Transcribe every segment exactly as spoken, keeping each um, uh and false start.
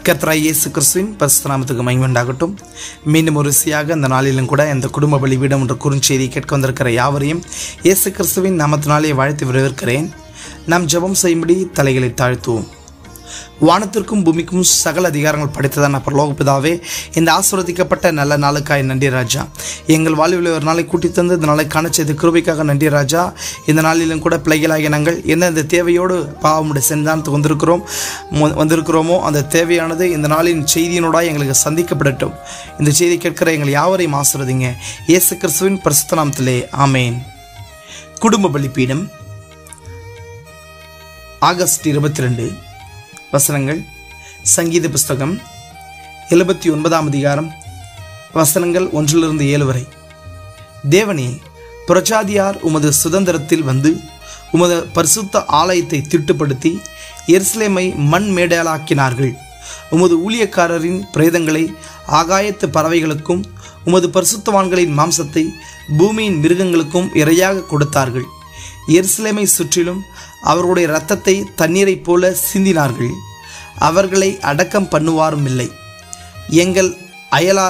கர்த்தராகிய இயேசு கிறிஸ்துவின் பரிசுத்த நாமத்துக்கு மகிமை உண்டாகட்டும். மீண்டும் ஒரு ருசியாக இந்த நாளிலும் கூட இந்த குடும்ப பலிபீடம் என்ற குறுஞ்செய்தி கேட்க வந்திருக்கிற யாவரையும் இயேசு கிறிஸ்துவின் நாமத்தினாலே வாழ்த்து வரவேற்கிறேன். நாம் ஜெபம் செய்யும்படி தலைகளை தாழ்த்துவோம். வானத்திற்கும் பூமிக்கும் சகல அதிகாரங்கள் படைத்ததான பரலோக பிதாவே, இந்த ஆசீர்வதிக்கப்பட்ட நல்ல நாளுக்காய் நன்றி ராஜா. எங்கள் வாழ்வில் ஒரு நாளை கூட்டி தந்து இந்த நாளை காண செய்த கிருபைக்காக நன்றி ராஜா. இந்த நாளிலும் கூட பிள்ளைகளாகிய நாங்கள் எந்தெந்த தேவையோடு பாவமுடைய சன்னிதானத்துக்கு வந்திருக்கிறோம் வந்திருக்கிறோமோ அந்த தேவையானது இந்த நாளின் செய்தியினோட எங்களுக்கு சந்திக்கப்படட்டும். இந்த செய்தி கேட்கிற எங்கள் யாவரையும் ஆசீர்வதிங்க. இயேசு கிறிஸ்துவின் பரிசுத்த நாமத்திலே ஆமேன். குடும்ப பலிபீடம் ஆகஸ்ட் இருபத்தி ரெண்டு. வசனங்கள் சங்கீத புஸ்தகம் எழுபத்தி ஒன்பதாம் அதிகாரம் வசனங்கள் ஒன்றிலிருந்து ஏழு வரை. தேவனே, பிரஜாதியார் உமது சுதந்திரத்தில் வந்து உமது பரிசுத்த ஆலயத்தை திட்டுப்படுத்தி எருசலேமை மண் மேடலாக்கினார்கள். உமது ஊழியக்காரரின் பிரேதங்களை ஆகாயத்து பறவைகளுக்கும் உமது பரிசுத்தவான்களின் மாம்சத்தை பூமியின் மிருகங்களுக்கும் இரையாக கொடுத்தார்கள். எருசலேமை சுற்றிலும் அவர்களுடைய இரத்தத்தை தண்ணீரைப் போல சிந்தினார்கள். அவர்களை அடக்கம் பண்ணுவாரும் இல்லை. எங்கள் அயலா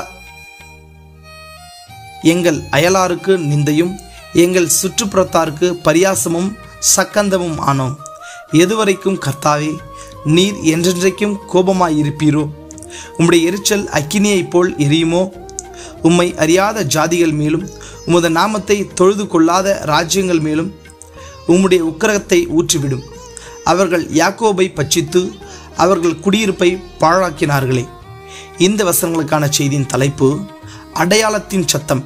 எங்கள் அயலாருக்கு நிந்தையும் எங்கள் சுற்றுப்புறத்தாருக்கு பரியாசமும் சக்கந்தமும் ஆனோம். எதுவரைக்கும் கர்த்தாவே, நீர் என்றென்றைக்கும் கோபமாயிருப்பீரோ? உம்முடைய எரிச்சல் அக்கினியைப் போல் எரியுமோ? உம்மை அறியாத ஜாதிகள் மேலும் உமது நாமத்தை தொழுது கொள்ளாத ராஜ்யங்கள் மேலும் உம்முடைய உக்கிரகத்தை ஊற்றிவிடும். அவர்கள் யாக்கோபை பட்சித்து அவர்கள் குடியிருப்பை பாழாக்கினார்களே. இந்த வசனங்களுக்கான செய்தியின் தலைப்பு அடையாளத்தின் சத்தம்.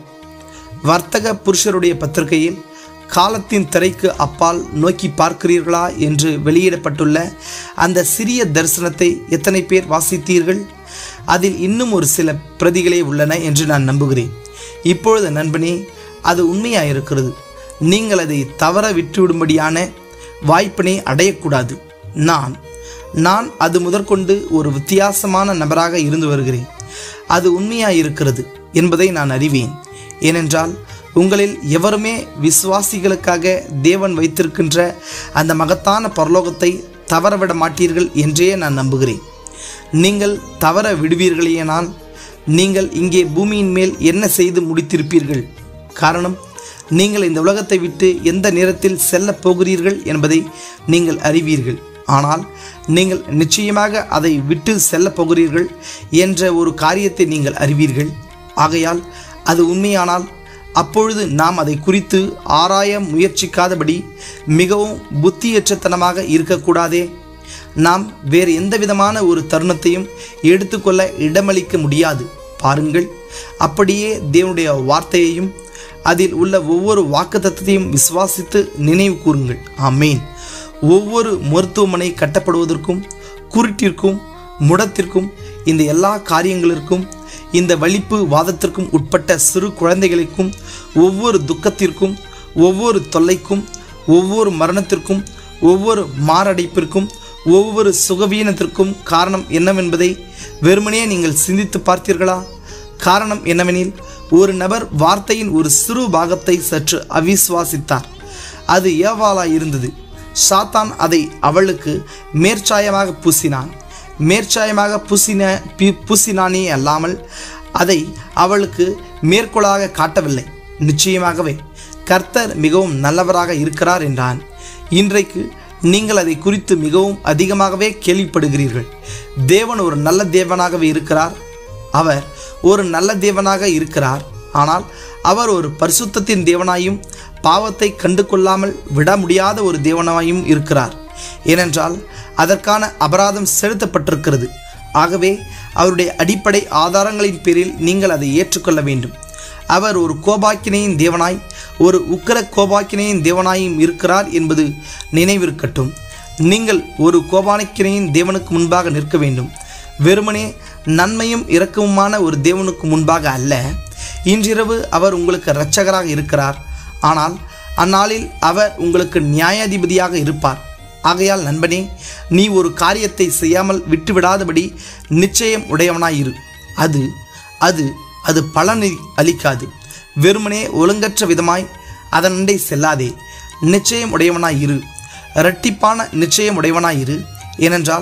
வர்த்தக புருஷருடைய பத்திரிகையில் காலத்தின் திரைக்கு அப்பால் நோக்கி பார்க்கிறீர்களா என்று வெளியிடப்பட்டுள்ள அந்த சிறிய தரிசனத்தை எத்தனை பேர் வாசித்தீர்கள்? அதில் இன்னும் ஒரு சில பிரதிகளே உள்ளன என்று நான் நம்புகிறேன். இப்பொழுது நண்பனே, அது உண்மையாயிருக்கிறது. நீங்கள் அதை தவற விட்டுவிடும்படியான வாய்ப்பினை அடையக்கூடாது. நான் நான் அது முதற்கொண்டு ஒரு வித்தியாசமான நபராக இருந்து வருகிறேன். அது உண்மையாயிருக்கிறது என்பதை நான் அறிவேன். ஏனென்றால் உங்களில் எவருமே விசுவாசிகளுக்காக தேவன் வைத்திருக்கின்ற அந்த மகத்தான பரலோகத்தை தவறவிட மாட்டீர்கள் என்றே நான் நம்புகிறேன். நீங்கள் தவற விடுவீர்களேனால் நீங்கள் இங்கே பூமியின் மேல் என்ன செய்து முடித்திருப்பீர்கள்? காரணம், நீங்கள் இந்த உலகத்தை விட்டு எந்த நேரத்தில் செல்ல போகிறீர்கள் என்பதை நீங்கள் அறிவீர்கள். ஆனால் நீங்கள் நிச்சயமாக அதை விட்டு செல்ல போகிறீர்கள் என்ற ஒரு காரியத்தை நீங்கள் அறிவீர்கள். ஆகையால் அது உண்மையானால் அப்பொழுது நாம் அதை குறித்து ஆராய முயற்சிக்காதபடி மிகவும் புத்தியற்றத்தனமாக இருக்கக்கூடாதே. நாம் வேறு எந்த விதமான ஒரு தருணத்தையும் எடுத்துக்கொள்ள இடமளிக்க முடியாது. பாருங்கள், அப்படியே தேவனுடைய வார்த்தையையும் அதில் உள்ள ஒவ்வொரு வாக்குத்தத்தத்தையும் விசுவாசித்து நினைவு கூறுங்கள். ஆமேன். ஒவ்வொரு மருத்துவமனை கட்டப்படுவதற்கும் குருட்டிற்கும் முடத்திற்கும் இந்த எல்லா காரியங்களிற்கும் இந்த வலிப்பு வாதத்திற்கும் உட்பட்ட சிறு குழந்தைகளுக்கும் ஒவ்வொரு துக்கத்திற்கும் ஒவ்வொரு தொல்லைக்கும் ஒவ்வொரு மரணத்திற்கும் ஒவ்வொரு மாரடைப்பிற்கும் ஒவ்வொரு சுகவீனத்திற்கும் காரணம் என்னவென்பதை வெறுமனே நீங்கள் சிந்தித்து பார்த்தீர்களா? காரணம் என்னவெனில், ஒரு நபர் வார்த்தையின் ஒரு சிறு பாகத்தை சற்று அவிசுவாசித்தார். அது ஏவாளாய் இருந்தது. சாத்தான் அதை அவளுக்கு மேற்சாயமாக பூசினான். மேற்சாயமாக பூசின பூசினானே அல்லாமல் அதை அவளுக்கு மேற்கோளாக காட்டவில்லை. நிச்சயமாகவே கர்த்தர் மிகவும் நல்லவராக இருக்கிறார் என்றான். இன்றைக்கு நீங்கள் அதை குறித்து மிகவும் அதிகமாகவே கேள்விப்படுகிறீர்கள். தேவன் ஒரு நல்ல தேவனாகவே இருக்கிறார். அவர் ஒரு நல்ல தேவனாக இருக்கிறார். ஆனால் அவர் ஒரு பரிசுத்தத்தின் தேவனாயும் பாவத்தை கண்டு கொள்ளாமல் விட முடியாத ஒரு தேவனாயும் இருக்கிறார். ஏனென்றால் அதற்கான அபராதம் செலுத்தப்பட்டிருக்கிறது. ஆகவே அவருடைய அடிப்படை ஆதாரங்களின் பேரில் நீங்கள் அதை ஏற்றுக்கொள்ள வேண்டும். அவர் ஒரு கோபாக்கினையின் தேவனாய் ஒரு உக்கிர கோபாக்கினையின் தேவனாயும் இருக்கிறார் என்பது நினைவிருக்கட்டும். நீங்கள் ஒரு கோபாக்கினையின் தேவனுக்கு முன்பாக நிற்க வேண்டும். வெறுமனே நன்மையும் இரக்கமுமான ஒரு தேவனுக்கு முன்பாக அல்ல. இன்றிரவு அவர் உங்களுக்கு இரட்சகராக இருக்கிறார். ஆனால் அந்நாளில் அவர் உங்களுக்கு நியாயாதிபதியாக இருப்பார். ஆகையால் நண்பனே, நீ ஒரு காரியத்தை செய்யாமல் விட்டுவிடாதபடி நிச்சயம் உடையவனாயிரு. அது அது அது பலன் அளிக்காது. வெறுமனே ஒழுங்கற்ற விதமாய் அதனண்டை செல்லாதே. நிச்சயம் உடையவனாயிரு. இரட்டிப்பான நிச்சயம் உடையவனாயிரு. ஏனென்றால்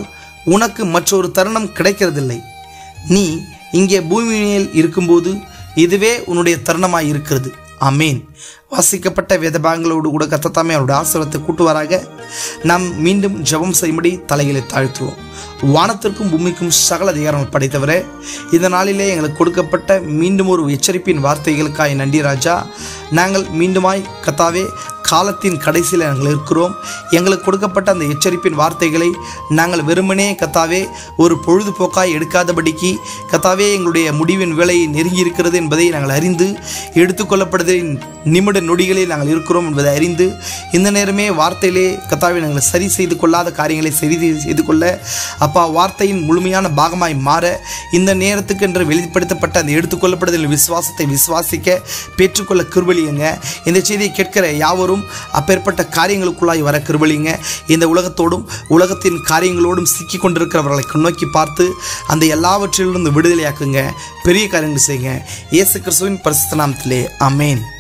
உனக்கு மற்றொரு தருணம் கிடைக்கிறதில்லை. நீ இங்கே பூமியில் இருக்கும்போது இதுவே உன்னுடைய தருணமாய் இருக்கிறது. ஆமேன். வாசிக்கப்பட்ட வேத பாகங்களோடு கூட கர்த்தர் அவருடைய ஆசீர்வாதத்தை கூட்டுவாராக. நாம் மீண்டும் ஜெபம் செய்யும்படி தலைகளை தாழ்த்துவோம். வானத்திற்கும் பூமிக்கும் சகல அதிகாரங்கள் படைத்தவரே, இந்த நாளிலே எங்களுக்கு கொடுக்கப்பட்ட மீண்டும் ஒரு எச்சரிப்பின் வார்த்தைகளுக்காய் நன்றி ராஜா. நாங்கள் மீண்டுமாய் கர்த்தாவே காலத்தின் கடைசியில் நாங்கள் இருக்கிறோம். எங்களுக்கு கொடுக்கப்பட்ட அந்த எச்சரிப்பின் வார்த்தைகளை நாங்கள் வெறுமனே கர்த்தாவே ஒரு பொழுதுபோக்காய் எடுக்காதபடிக்கு கர்த்தாவே எங்களுடைய முடிவின் வேலை நெருங்கி இருக்கிறது என்பதை நாங்கள் அறிந்து எடுத்துக்கொள்ளப்படுவதின் நிமிட நொடிகளில் நாங்கள் இருக்கிறோம் என்பதை அறிந்து இந்த நேரமே வார்த்தையிலே கர்த்தாவே நாங்கள் சரி செய்து கொள்ளாத காரியங்களை சரி செய்து கொள்ள அப்பா வார்த்தையின் முழுமையான பாகமாய் மாற இந்த நேரத்துக்கு என்று வெளிப்படுத்தப்பட்ட அந்த எடுத்துக்கொள்ளப்படுதல் விசுவாசத்தை விசுவாசிக்க பெற்றுக்கொள்ள கிருபையுங்க. இந்த செய்தியை கேட்கிற யாவரும் அப்பேற்பட்ட காரியங்களுக்குள்ளாய் வர கிருபையுங்க. இந்த உலகத்தோடும் உலகத்தின் காரியங்களோடும் சிக்கி கொண்டிருக்கிறவர்களை நோக்கி பார்த்து அந்த எல்லாவற்றிலிருந்து விடுதலையாக்குங்க. பெரிய காரியங்கள் செய்யுங்க. இயேசு கிறிஸ்துவின் பரிசுத்த நாமத்திலே ஆமென்.